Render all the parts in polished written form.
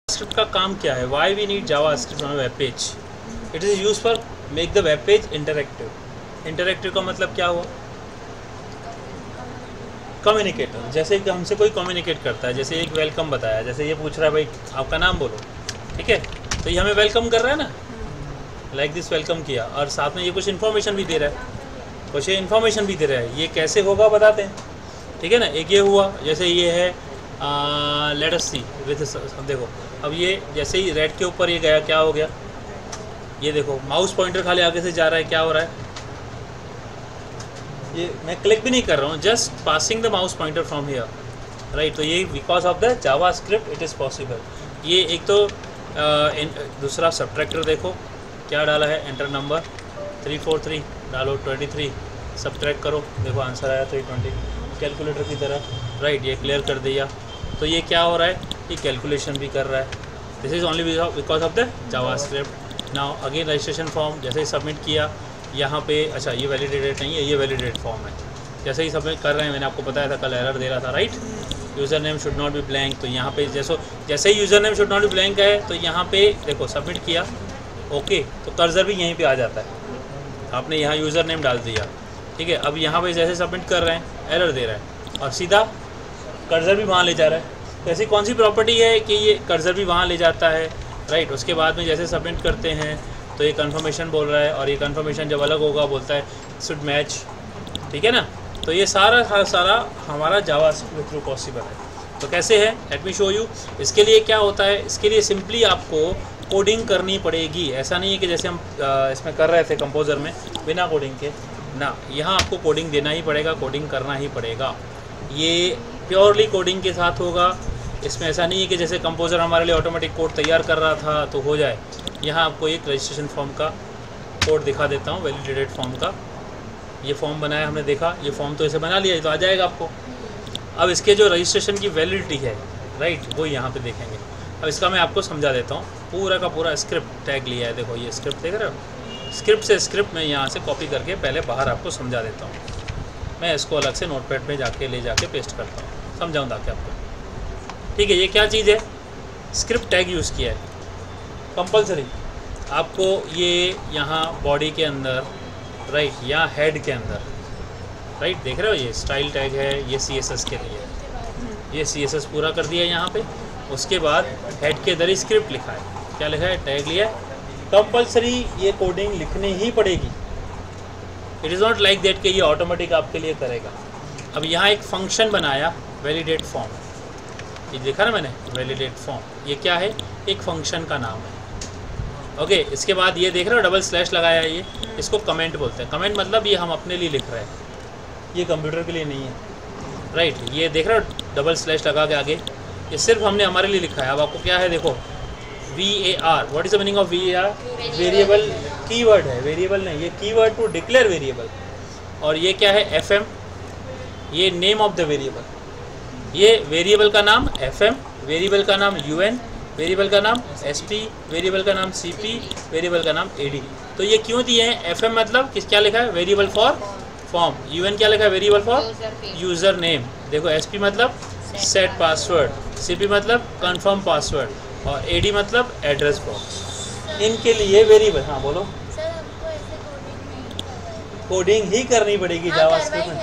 Script का काम क्या है? Why we need JavaScript on web page? It is use for make the web page interactive. Interactive का मतलब क्या हुआ? कम्युनिकेटर। जैसे कि हमसे कोई कम्युनिकेट करता है, जैसे एक वेलकम बताया, जैसे ये पूछ रहा है भाई आपका नाम बोलो, ठीक है, तो ये हमें वेलकम कर रहा है ना, लाइक दिस वेलकम किया, और साथ में ये कुछ इन्फॉर्मेशन भी दे रहा है, कुछ इन्फॉर्मेशन भी दे रहा है। ये कैसे होगा बताते हैं, ठीक है ना। एक ये हुआ, जैसे ये है लेट अस सी विद, देखो अब ये जैसे ही रेड के ऊपर ये गया, क्या हो गया, ये देखो माउस पॉइंटर खाली आगे से जा रहा है, क्या हो रहा है, ये मैं क्लिक भी नहीं कर रहा हूँ, just passing the mouse pointer from here, right. तो ये because of the JavaScript it is possible. ये एक तो दूसरा सब्ट्रैक्टर देखो क्या डाला है, एंटर नंबर 343 डालो, 23 सब्ट्रैक्ट करो, देखो आंसर आया 320, कैलकुलेटर की तरह, राइट। ये क्लियर कर दिया, तो ये क्या हो रहा है, ये कैलकुलेशन भी कर रहा है। This is only because of the JavaScript. Now again registration form जैसे ही सबमिट किया, यहाँ पे अच्छा ये वैलिडेटेड नहीं है, ये वैलिडेट फॉर्म है। जैसे ही सबमिट कर रहे हैं, मैंने आपको बताया था कल एरर दे रहा था, right. User name should not be blank, तो यहाँ पे जैसे ही user name should not be blank है, तो यहाँ पे देखो सबमिट किया, ओके, तो कर्सर भी यहीं पे आ जाता है। आपने यहाँ यूज़र नेम डाल दिया, ठीक है। अब यहाँ पे जैसे सबमिट कर रहे हैं एरर दे रहा है, और सीधा कर्सर भी वहाँ ले जा रहा है। तो ऐसी कौन सी प्रॉपर्टी है कि ये कर्सर भी वहाँ ले जाता है, राइट। उसके बाद में जैसे सबमिट करते हैं तो ये कन्फर्मेशन बोल रहा है, और ये कन्फर्मेशन जब अलग होगा बोलता है शुड मैच, ठीक है ना। तो ये सारा हमारा जावा स्क्रिप्ट थ्रू पॉसिबल है। तो कैसे है, लेट मी शो यू। इसके लिए क्या होता है, इसके लिए सिंपली आपको कोडिंग करनी पड़ेगी। ऐसा नहीं है कि जैसे हम इसमें कर रहे थे कंपोज़र में बिना कोडिंग के ना, यहाँ आपको कोडिंग देना ही पड़ेगा, कोडिंग करना ही पड़ेगा। ये प्योरली कोडिंग के साथ होगा। इसमें ऐसा नहीं है कि जैसे कंपोज़र हमारे लिए ऑटोमेटिक कोड तैयार कर रहा था तो हो जाए। यहाँ आपको एक रजिस्ट्रेशन फॉर्म का कोड दिखा देता हूँ, वैलिडेटेड फॉर्म का। ये फॉर्म बनाया हमने, देखा ये फॉर्म तो इसे बना लिया, ये तो आ जाएगा आपको। अब इसके जो रजिस्ट्रेशन की वैलिडिटी है, राइट, वो यहाँ पे देखेंगे। अब इसका मैं आपको समझा देता हूँ। पूरा का पूरा स्क्रिप्ट टैग लिया है, देखो ये स्क्रिप्ट देख रहे हो। स्क्रिप्ट से स्क्रिप्ट मैं यहाँ से कॉपी करके पहले बाहर आपको समझा देता हूँ। मैं इसको अलग से नोटपैड में ले जाके पेस्ट करता हूँ, समझाऊँ ताकि आपको, ठीक है। ये क्या चीज़ है, स्क्रिप्ट टैग यूज़ किया है कंपलसरी आपको। ये यहाँ बॉडी के अंदर, राइट, या हेड के अंदर, राइट, देख रहे हो ये स्टाइल टैग है, ये CSS के लिए, ये CSS पूरा कर दिया यहाँ पे। उसके बाद हेड के अंदर ही स्क्रिप्ट लिखा है, क्या लिखा है, टैग लिया है। कंपलसरी ये कोडिंग लिखनी ही पड़ेगी। It is not like that कि ये ऑटोमेटिक आपके लिए करेगा। अब यहाँ एक फंक्शन बनाया, वैलिडेट फॉर्म, ये देखा ना मैंने, वैलिडेट फॉर्म, ये क्या है, एक फंक्शन का नाम है, ओके। इसके बाद ये देख रहे हो डबल स्लैश लगाया है, ये इसको कमेंट बोलते हैं। कमेंट मतलब ये हम अपने लिए लिख रहे हैं, ये कंप्यूटर के लिए नहीं है, राइट। ये देख रहे हो डबल स्लैश लगा के आगे, ये सिर्फ हमने हमारे लिए लिखा है। अब आपको क्या है, देखो VAR, what is the meaning of VAR? Variable keyword है, वेरिएबल नहीं, ये कीवर्ड टू डिक्लेयर वेरिएबल। और ये क्या है, FM, ये नेम ऑफ द वेरिएबल। ये वेरिएबल का नाम FM, वेरिएबल का नाम UN, वेरिएबल का नाम SP, वेरिएबल का नाम CP, वेरिएबल का नाम AD। तो ये क्यों दिए हैं? FM मतलब किस, क्या लिखा है, वेरिएबल फॉर फॉर्म। UN क्या लिखा है, वेरिएबल फॉर यूज़र नेम। देखो SP मतलब सेट पासवर्ड, CP मतलब कंफर्म पासवर्ड, और AD मतलब एड्रेस बॉक्स। इनके लिए वेरिएबल, हाँ बोलो। सर हमको ऐसे कोडिंग नहीं करना है। कोडिंग ही करनी पड़ेगी जावास्क्रिप्ट में।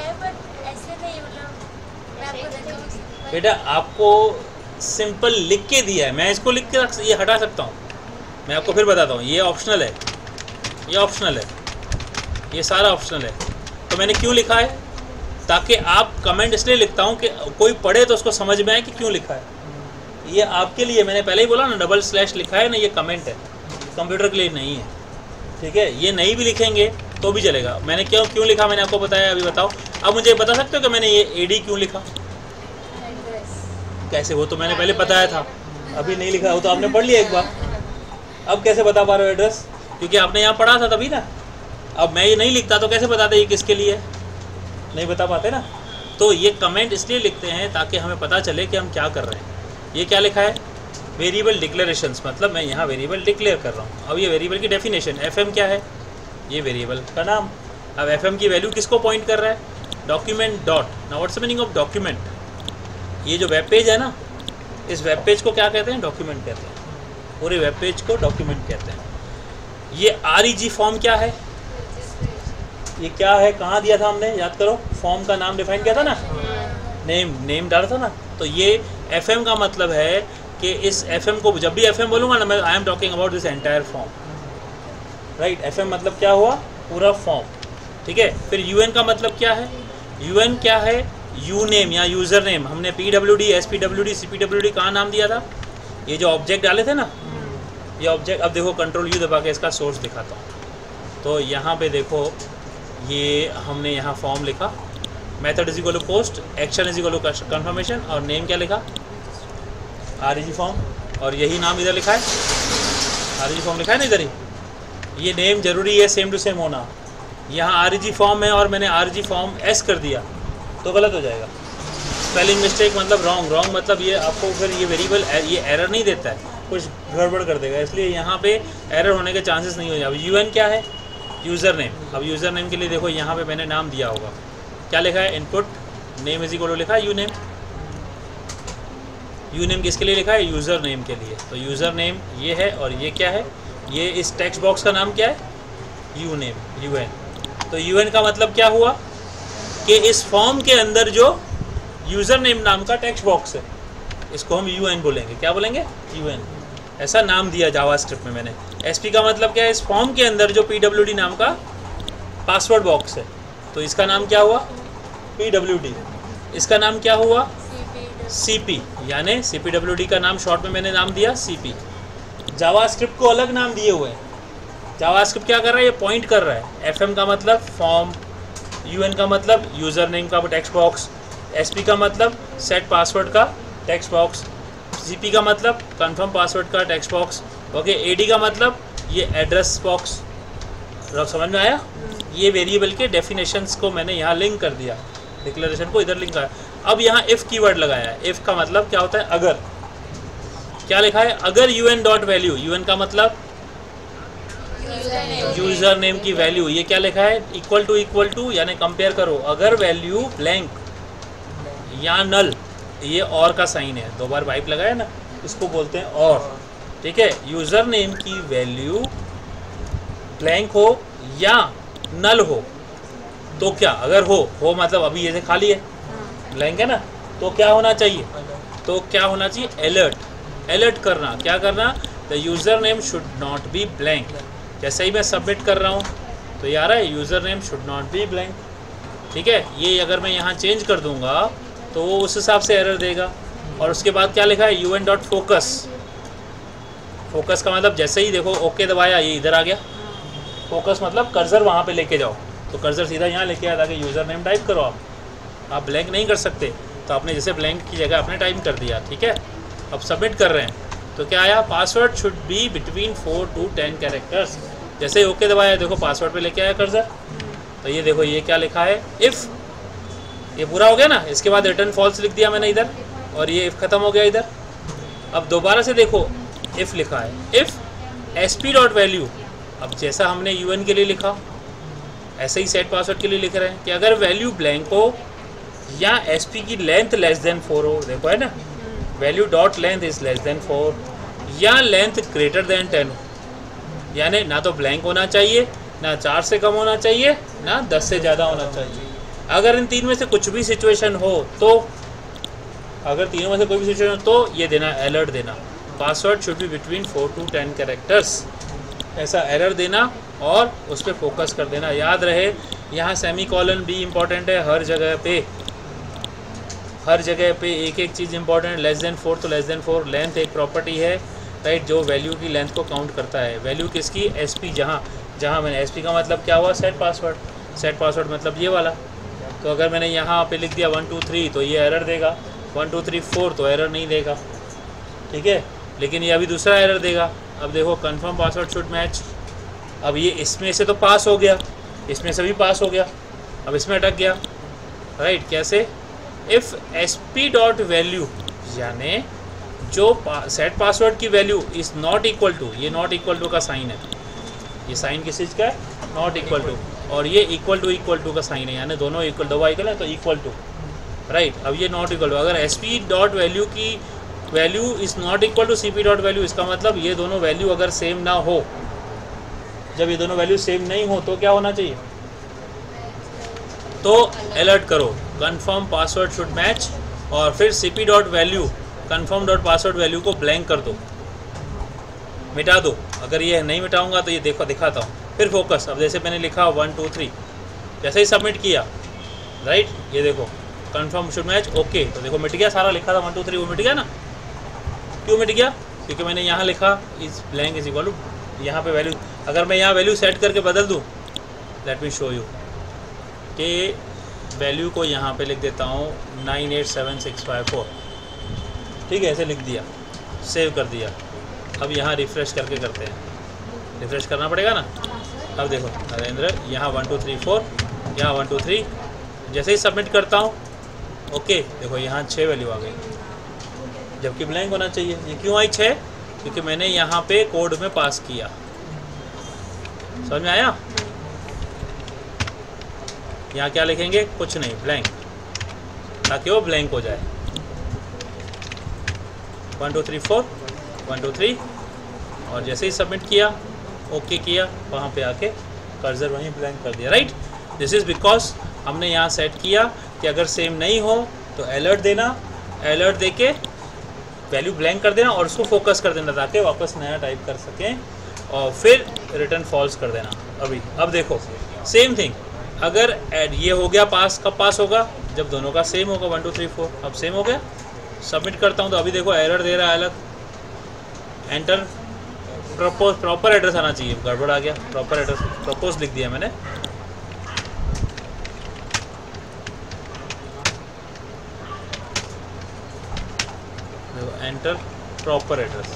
बेटा आपको सिंपल लिख के दिया है, मैं इसको लिख के ये हटा सकता हूँ, मैं आपको फिर बताता हूँ। ये ऑप्शनल है, ये ऑप्शनल है, ये सारा ऑप्शनल है। तो मैंने क्यों लिखा है, ताकि आप कमेंट इसलिए लिखता हूँ कि कोई पढ़े तो उसको समझ में आए कि क्यों लिखा है। ये आपके लिए, मैंने पहले ही बोला ना, डबल स्लैश लिखा है ना, ये कमेंट है, कंप्यूटर के लिए नहीं है, ठीक है। ये नहीं भी लिखेंगे तो भी चलेगा। मैंने क्यों लिखा मैंने आपको बताया, अभी बताओ। अब मुझे बता सकते हो कि मैंने ये AD क्यों लिखा? कैसे, वो तो मैंने पहले बताया था, अभी नहीं लिखा, वो तो आपने पढ़ लिया एक बार। अब कैसे बता पा रहे हो एड्रेस? क्योंकि आपने यहाँ पढ़ा था तभी ना। अब मैं ये नहीं लिखता तो कैसे बताते ये किसके लिए है, नहीं बता पाते ना। तो ये कमेंट इसलिए लिखते हैं ताकि हमें पता चले कि हम क्या कर रहे हैं। ये क्या लिखा है, वेरिएबल डिक्लेरेशंस, मतलब मैं यहाँ वेरिएबल डिक्लेयर कर रहा हूँ। अब ये वेरिएबल की डेफिनेशन, FM क्या है, ये वेरिएबल का नाम। अब FM की वैल्यू किसको पॉइंट कर रहा है, document dot. Now what's the meaning of document? ये जो वेब पेज है ना, इस वेब पेज को क्या कहते हैं? डॉक्यूमेंट कहते हैं। पूरे वेब पेज को डॉक्यूमेंट कहते हैं। ये REG फॉर्म क्या है? ये क्या है? कहाँ दिया था हमने? याद करो, फॉर्म का नाम डिफाइन किया था ना, नेम डाला था ना। तो ये FM का मतलब है कि इस FM को, जब भी FM बोलूँगा ना मैं, I am talking about this entire form, right. FM मतलब क्या हुआ? पूरा फॉर्म, ठीक है। फिर UN का मतलब क्या है? UN क्या है? यू नेम या यूज़र नेम। हमने PWD, SPWD, CPWD कहाँ नाम दिया था? ये जो ऑब्जेक्ट डाले थे ना, ये ऑब्जेक्ट। अब देखो कंट्रोल U दबा के इसका सोर्स दिखाता हूँ। तो यहाँ पे देखो, ये हमने यहाँ फॉर्म लिखा, method is equal to post, action is equal to confirmation, और नेम क्या लिखा? REG form. और यही नाम इधर लिखा है, REG फॉर्म लिखा है ना इधर ही। ये नेम जरूरी है सेम टू सेम होना। यहाँ REG फॉर्म है और मैंने REG फॉर्म S कर दिया तो गलत हो जाएगा। स्पेलिंग मिस्टेक मतलब रॉन्ग मतलब ये आपको फिर ये वेरिएबल ये एरर नहीं देता है, कुछ गड़बड़ कर देगा, इसलिए यहाँ पे एरर होने के चांसेस नहीं हो जाए। अब UN क्या है? User name. अब यूज़र नेम के लिए देखो यहाँ पे मैंने नाम दिया होगा, क्या लिखा है? Input name is equal to लिखा है यू नेम। यू नेम किसके लिए लिखा है? यूज़र नेम के लिए। तो यूज़र नेम ये है और ये क्या है? ये इस टेक्स्ट बॉक्स का नाम क्या है? U name, UN। तो UN का मतलब क्या हुआ कि इस फॉर्म के अंदर जो यूज़र नेम नाम का टेक्स्ट बॉक्स है, इसको हम UN बोलेंगे। क्या बोलेंगे? UN। ऐसा नाम दिया जावास्क्रिप्ट में मैंने। SP का मतलब क्या है? इस फॉर्म के अंदर जो PWD नाम का पासवर्ड बॉक्स है, तो इसका नाम क्या हुआ? PWD। इसका नाम क्या हुआ? CP, यानी CPWD का नाम शॉर्ट में मैंने नाम दिया CP। जावास्क्रिप्ट को अलग नाम दिए हुए हैं। जावास्क्रिप्ट क्या कर रहा है? ये पॉइंट कर रहा है। FM का मतलब फॉर्म, UN का मतलब यूज़र नेम का टेक्स्ट बॉक्स, SP का मतलब सेट पासवर्ड का टेक्स्ट बॉक्स, CP का मतलब कंफर्म पासवर्ड का टेक्स्ट बॉक्स, ओके। AD का मतलब ये एड्रेस बॉक्स। समझ में आया? ये वेरिएबल के डेफिनेशंस को मैंने यहाँ लिंक कर दिया, डिक्लेरेशन को इधर लिंक करा। अब यहाँ इफ़ कीवर्ड लगाया है। इफ़ का मतलब क्या होता है? अगर। क्या लिखा है? अगर UN डॉट वैल्यू, UN का मतलब यूज़र नेम की वैल्यू, ये क्या लिखा है? इक्वल टू यानी कंपेयर करो। अगर वैल्यू ब्लैंक या नल, ये और का साइन है, 2 बार वाइप लगाया ना, इसको बोलते हैं और, ठीक है। यूज़र नेम की वैल्यू ब्लैंक हो या नल हो तो क्या? अगर हो मतलब अभी ये खाली है, ब्लैंक है ना, तो क्या होना चाहिए? तो क्या होना चाहिए? अलर्ट करना। क्या करना? The user name should not be blank. जैसे ही मैं सबमिट कर रहा हूँ तो ये आ रहा है user name should not be blank, ठीक है। ये अगर मैं यहाँ चेंज कर दूँगा तो वो उस हिसाब से एरर देगा। और उसके बाद क्या लिखा है? UN dot focus. फोकस का मतलब जैसे ही देखो ओके दबाया, ये इधर आ गया। फोकस मतलब कर्सर वहाँ पे लेके जाओ, तो कर्सर सीधा यहाँ लेके आया ताकि यूज़र नेम टाइप करो। आप ब्लैंक नहीं कर सकते, तो आपने जैसे ब्लैंक की जगह आपने टाइप कर दिया, ठीक है। अब सबमिट कर रहे हैं तो क्या आया? Password should be between 4 to 10 characters. जैसे ही ओके दबाया देखो पासवर्ड पे लेके आया कर्सर। तो ये देखो ये क्या लिखा है? इफ़। ये पूरा हो गया ना। इसके बाद रिटर्न फॉल्स लिख दिया मैंने इधर, और ये इफ़ ख़त्म हो गया इधर। अब दोबारा से देखो इफ़ लिखा है, इफ़ SP डॉट वैल्यू। अब जैसा हमने UN के लिए लिखा ऐसे ही सेट पासवर्ड के लिए लिख रहे हैं कि अगर वैल्यू ब्लैंक हो या SP की लेंथ लेस देन 4 हो, देखो है ना, value dot length is less than 4, या लेंथ ग्रेटर देन 10 हो, यानी ना तो ब्लैंक होना चाहिए, ना 4 से कम होना चाहिए, ना 10 से ज़्यादा होना चाहिए। अगर इन तीन में से कुछ भी सिचुएशन हो तो, अगर तीनों में से कोई भी सिचुएशन हो तो ये देना, अलर्ट देना, password should be between 4 to 10 characters, ऐसा एरर देना और उस पर फोकस कर देना। याद रहे यहाँ सेमीकोलन भी इम्पॉर्टेंट है, हर जगह पे एक एक चीज़ इंपॉर्टेंट है। लेस देन 4 तो लेस देन 4, लेंथ एक प्रॉपर्टी है, राइट, जो वैल्यू की लेंथ को काउंट करता है। वैल्यू किसकी? SP। जहाँ मैंने SP का मतलब क्या हुआ? सेट पासवर्ड मतलब ये वाला। तो अगर मैंने यहाँ पे लिख दिया 1 2 3 तो ये एरर देगा, 1 2 3 4 तो एरर नहीं देगा, ठीक है। लेकिन ये अभी दूसरा एरर देगा। अब देखो कन्फर्म पासवर्ड शुड मैच। अब ये इसमें से तो पास हो गया, इसमें से भी पास हो गया, अब इसमें अटक गया, राइट। कैसे? इफ़ SP डॉट वैल्यू, यानी जो सेट पासवर्ड की value is not equal to, ये नॉट इक्वल टू का साइन है, ये साइन किस चीज़ का है? नॉट इक्वल टू, और ये इक्वल टू का साइन है, यानी दोनों इक्वल, दो इक्वल है तो इक्वल टू, राइट। अब ये नॉट इक्वल टू, अगर SP डॉट वैल्यू की value is not equal to C P dot value, इसका मतलब ये दोनों वैल्यू अगर सेम ना हो, जब ये दोनों वैल्यू सेम नहीं हो तो क्या होना चाहिए, तो अलर्ट करो कन्फर्म पासवर्ड शुड मैच, और फिर C P dot value confirm dot password value को ब्लैंक कर दो, मिटा दो। अगर ये नहीं मिटाऊंगा तो ये देखो दिखाता हूँ। फिर फोकस, अब जैसे मैंने लिखा 1 2 3, जैसे ही सबमिट किया राइट, ये देखो कन्फर्म शुड मैच ओके, तो देखो मिट गया, सारा लिखा था 1 2 3 वो मिट गया ना। क्यों मिट गया, क्योंकि मैंने यहाँ लिखा इस ब्लैंक इज इक्वल टू, यहाँ पे वैल्यू, अगर मैं यहाँ वैल्यू सेट करके बदल दूँ, लेट मी शो यू कि वैल्यू को यहाँ पे लिख देता हूँ 987654, ठीक है, ऐसे लिख दिया, सेव कर दिया। अब यहाँ रिफ़्रेश करके करते हैं, रिफ़्रेश करना पड़ेगा ना। अब देखो नरेंद्र, यहाँ 1 2 3 4, यहाँ 1 2 3, जैसे ही सबमिट करता हूँ ओके, देखो यहाँ 6 वैल्यू आ गई, जबकि ब्लैंक होना चाहिए। ये क्यों आई 6, क्योंकि मैंने यहाँ पे कोड में पास किया। समझ में आया? यहाँ क्या लिखेंगे, कुछ नहीं, ब्लैंक, ताकि वो ब्लैंक हो जाए। 1 2 3 4, 1 2 3, और जैसे ही सबमिट किया ओके किया, वहाँ पे आके कर्सर वहीं ब्लैंक कर दिया। राइट, दिस इज़ बिकॉज हमने यहाँ सेट किया कि अगर सेम नहीं हो तो अलर्ट देना, अलर्ट देके वैल्यू ब्लैंक कर देना और उसको फोकस कर देना, ताकि वापस नया टाइप कर सकें, और फिर रिटर्न फॉल्स कर देना। अभी अब देखो सेम थिंग, अगर ऐड ये हो गया पास, कब पास होगा, जब दोनों का सेम होगा 1 2 3 4, अब सेम हो गया। सबमिट करता हूँ तो अभी देखो एरर दे रहा है अलग, एंटर प्रॉपर एड्रेस आना चाहिए, गड़बड़ आ गया, प्रॉपर एड्रेस प्रपोज लिख दिया मैंने। देखो एंटर प्रॉपर एड्रेस,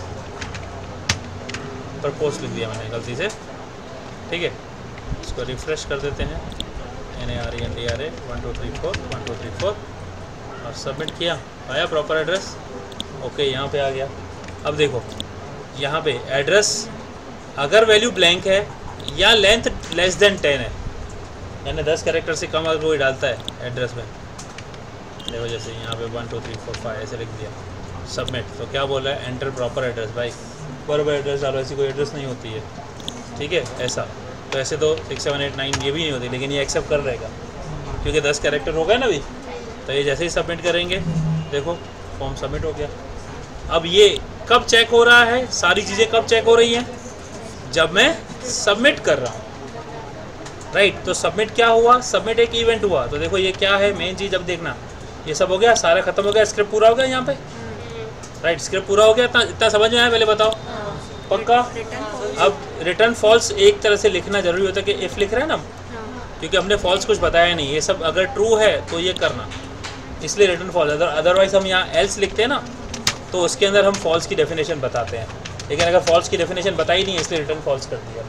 प्रपोज लिख दिया मैंने गलती से, ठीक है। इसको रिफ्रेश कर देते हैं, NARENDRA 1 2 3 4 1 2 3 4, और सबमिट किया, आया प्रॉपर एड्रेस, ओके यहाँ पे आ गया। अब देखो यहाँ पे एड्रेस, अगर वैल्यू ब्लैंक है या लेंथ लेस देन 10 है, यानी 10 कैरेक्टर से कम अगर कोई डालता है एड्रेस में, देखो जैसे यहाँ पे 1 2 3 4 5 ऐसे लिख दिया, सबमिट, तो क्या बोल रहा है, एंटर प्रॉपर एड्रेस। भाई बराबर एड्रेस डालो, ऐसी कोई एड्रेस नहीं होती है, ठीक है। ऐसा तो ऐसे तो 6 7 8 9 ये भी नहीं होती, लेकिन ये एक्सेप्ट कर रहेगा क्योंकि 10 कैरेक्टर हो गए ना अभी। तो ये जैसे ही सबमिट करेंगे, देखो फॉर्म सबमिट हो गया। अब ये कब चेक हो रहा है, सारी चीज़ें कब चेक हो रही हैं, जब मैं सबमिट कर रहा हूँ। राइट, तो सबमिट क्या हुआ, सबमिट एक इवेंट हुआ। तो देखो ये क्या है मेन चीज़, अब देखना ये सब हो गया, सारा खत्म हो गया, स्क्रिप्ट पूरा हो गया यहाँ पे। राइट, स्क्रिप्ट पूरा हो गया, इतना समझ में आया, पहले बताओ पक्का। अब रिटर्न फॉल्स एक तरह से लिखना जरूरी होता है कि इफ़ लिख रहे हैं ना, क्योंकि हमने फॉल्स कुछ बताया नहीं, ये सब अगर ट्रू है तो ये करना, इसलिए रिटर्न फॉल्स। अदरवाइज हम यहाँ एल्स लिखते हैं ना, तो उसके अंदर हम फॉल्स की डेफिनेशन बताते हैं, लेकिन अगर फॉल्स की डेफिनेशन बताई नहीं है इसलिए रिटर्न फॉल्स कर दिया।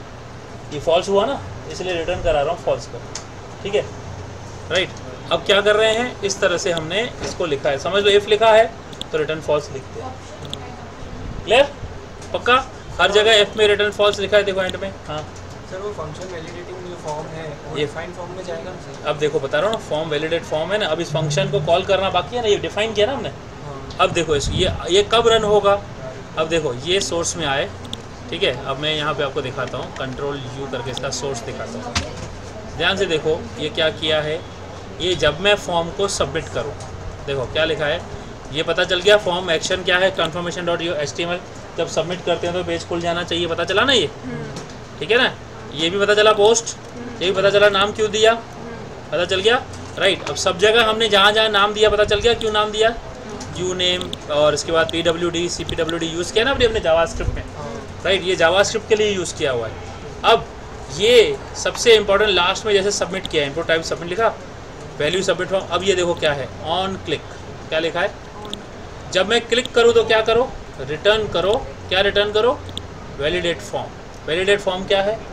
ये फॉल्स हुआ ना, इसलिए रिटर्न करा रहा हूँ फॉल्स कर, ठीक है। राइट, अब क्या कर रहे हैं, इस तरह से हमने इसको लिखा है, समझ लो इफ़ लिखा है तो रिटर्न फॉल्स लिखते हैं। क्लियर, पक्का, हर जगह एफ में रिटर्न फॉल्स लिखा है, देखो एंड में। हाँ सर, वो फंक्शन वैलिडेटिंग जो फॉर्म है वो ये डिफाइन फॉर्म में जाएगा ना सर? अब देखो बता रहा हूँ ना, फॉर्म वैलिडेट फॉर्म है ना, अब इस फंक्शन को कॉल करना बाकी है ना, ये डिफाइन किया ना हमने। अब देखो इस ये कब रन होगा, अब देखो ये सोर्स में आए, ठीक है। अब मैं यहाँ पे आपको दिखाता हूँ, कंट्रोल U करके इसका सोर्स दिखाता हूँ, ध्यान से देखो ये क्या किया है। ये जब मैं फॉर्म को सबमिट करूँ, देखो क्या लिखा है, ये पता चल गया फॉर्म एक्शन क्या है, confirmation.html। जब सबमिट करते हैं तो पेज खुल जाना चाहिए, पता चला ना ये, ठीक है ना। ये भी पता चला पोस्ट, ये भी पता चला नाम क्यों दिया, पता चल गया। राइट, अब सब जगह हमने जहाँ जहाँ नाम दिया पता चल गया क्यों नाम दिया, यू नेम, और इसके बाद PWD CPWD यूज़ किया ना अपने जावास्क्रिप्ट में। राइट, ये जावास्क्रिप्ट के लिए यूज़ किया हुआ है। अब ये सबसे इंपॉर्टेंट लास्ट में जैसे सबमिट किया, इनपुट टाइप सबमिट लिखा, वैल्यू सबमिट फॉर्म। अब ये देखो क्या है, ऑन क्लिक क्या लिखा है, जब मैं क्लिक करूँ तो क्या करो, रिटर्न करो, क्या रिटर्न करो, वैलिडेट फॉर्म। वैलिडेट फॉर्म क्या है,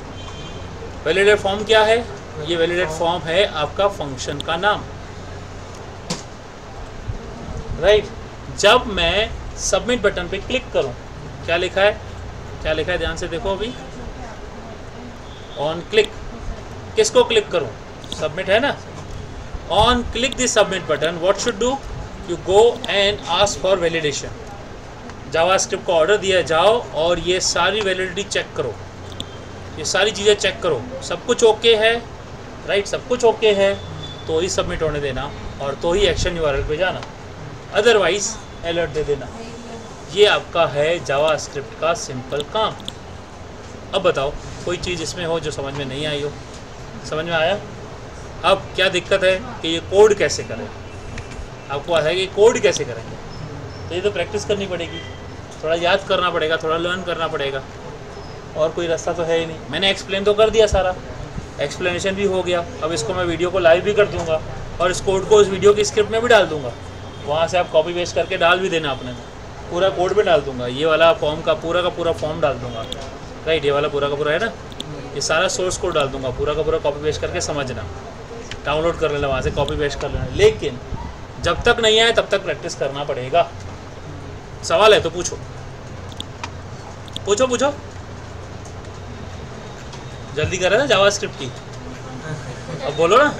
वैलिडेट फॉर्म क्या है, ये वैलिडेट फॉर्म है आपका फंक्शन का नाम। राइट, जब मैं सबमिट बटन पे क्लिक करूं, क्या लिखा है, क्या लिखा है, ध्यान से देखो अभी, ऑन क्लिक, किसको क्लिक करूं, सबमिट है ना। On click this submit button, what should do, you go and ask for validation. JavaScript को ऑर्डर दिया, जाओ और ये सारी वैलिडिटी चेक करो, ये सारी चीज़ें चेक करो, सब कुछ ओके है, राइट, सब कुछ ओके है तो ही सबमिट होने देना और तो ही एक्शन यूआरएल पे जाना, अदरवाइज अलर्ट दे देना। ये आपका है जावास्क्रिप्ट का सिंपल काम। अब बताओ कोई चीज़ इसमें हो जो समझ में नहीं आई हो? समझ में आया? अब क्या दिक्कत है कि ये कोड कैसे करें, आपको आता है कि कोड कैसे करेंगे, तो ये तो प्रैक्टिस करनी पड़ेगी, थोड़ा याद करना पड़ेगा, थोड़ा लर्न करना पड़ेगा, और कोई रास्ता तो है ही नहीं। मैंने एक्सप्लेन तो कर दिया, सारा एक्सप्लेनेशन भी हो गया। अब इसको मैं वीडियो को लाइव भी कर दूंगा और इस कोड को उस वीडियो की स्क्रिप्ट में भी डाल दूंगा, वहाँ से आप कॉपी पेस्ट करके डाल भी देना अपने, पूरा कोड भी डाल दूंगा, ये वाला फॉर्म का पूरा फॉर्म डाल दूंगा, राइट, ये वाला पूरा का पूरा है ना, ये सारा सोर्स कोड डाल दूंगा, पूरा का पूरा कॉपी पेस्ट करके समझना, डाउनलोड कर लेना वहाँ से, कॉपी पेस्ट कर लेना। लेकिन जब तक नहीं आए तब तक प्रैक्टिस करना पड़ेगा। सवाल है तो पूछो पूछो पूछो, जल्दी कर रहे हैं जावास्क्रिप्ट की, अब बोलो ना।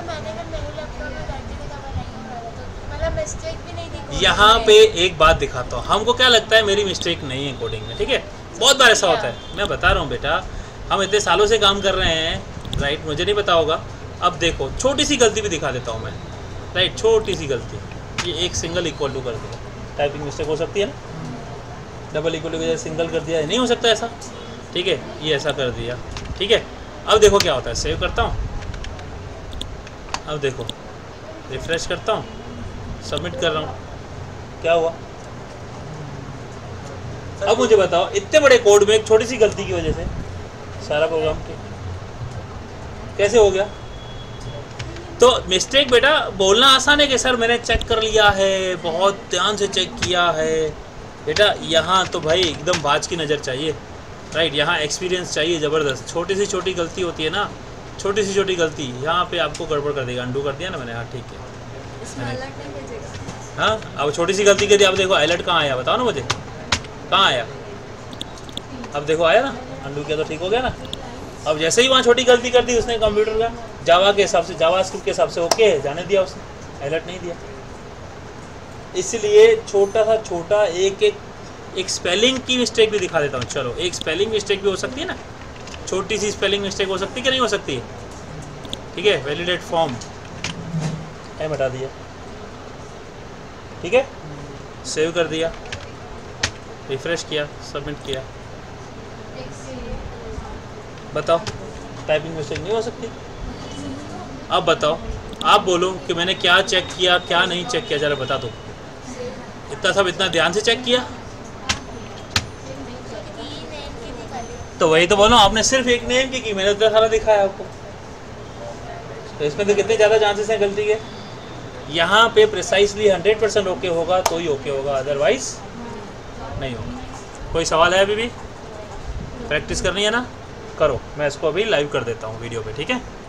यहाँ पे एक बात दिखाता हूँ, हमको क्या लगता है मेरी मिस्टेक नहीं है कोडिंग में, ठीक है, बहुत बार ऐसा होता है, मैं बता रहा हूँ बेटा, हम इतने सालों से काम कर रहे हैं, राइट, मुझे नहीं पता होगा। अब देखो छोटी सी गलती भी दिखा देता हूँ मैं, राइट, छोटी सी गलती, ये एक सिंगल इक्वल टू कर दिया, टाइपिंग मिस्टेक हो सकती है ना, डबल इक्वल टू की जगह सिंगल कर दिया, नहीं हो सकता ऐसा, ठीक है, ये ऐसा कर दिया, ठीक है। अब देखो क्या होता है, सेव करता हूँ, अब देखो रिफ्रेश करता हूँ, सबमिट कर रहा हूँ, क्या हुआ? अब मुझे बताओ इतने बड़े कोड में एक छोटी सी गलती की वजह से सारा प्रोग्राम कैसे हो गया? तो मिस्टेक बेटा बोलना आसान है कि सर मैंने चेक कर लिया है, बहुत ध्यान से चेक किया है, बेटा यहाँ तो भाई एकदम बाज की नज़र चाहिए, राइट, यहाँ एक्सपीरियंस चाहिए ज़बरदस्त। छोटी सी छोटी गलती होती है ना, छोटी सी छोटी गलती यहाँ पे आपको गड़बड़ कर देगा, अंडू कर दिया ना मैंने, हाँ ठीक है, हाँ। अब छोटी सी गलती के लिए अब देखो अलर्ट कहाँ आया, बताओ ना मुझे, कहाँ आया? अब देखो आया ना, अंडू किया तो ठीक हो गया ना। अब जैसे ही वहाँ छोटी गलती कर दी उसने कंप्यूटर का, जावा के हिसाब से, जावास्क्रिप्ट के हिसाब से ओके जाने दिया उसने, अलर्ट नहीं दिया। इसलिए छोटा सा छोटा एक स्पेलिंग की मिस्टेक भी दिखा देता हूँ। चलो एक स्पेलिंग मिस्टेक भी हो सकती है ना, छोटी सी स्पेलिंग मिस्टेक हो सकती है कि नहीं हो सकती है, ठीक है। वैलिडेट फॉर्म एम हटा दिया, ठीक है, सेव कर दिया, रिफ्रेश किया, सबमिट किया, बताओ टाइपिंग मिस्टेक नहीं हो सकती? अब बताओ, आप बोलो कि मैंने क्या चेक किया क्या नहीं चेक किया, जरा बता दो। इतना सब इतना ध्यान से चेक किया, तो वही तो बोलो, आपने सिर्फ एक नेम की मैंने उतना सारा दिखाया आपको, तो इसमें तो कितने ज़्यादा चांसेस हैं गलती के। यहाँ पे प्रिसाइसली 100% ओके होगा तो ही ओके होगा, अदरवाइज नहीं होगा। कोई सवाल है अभी भी? प्रैक्टिस करनी है ना, करो, मैं इसको अभी लाइव कर देता हूँ वीडियो पे, ठीक है।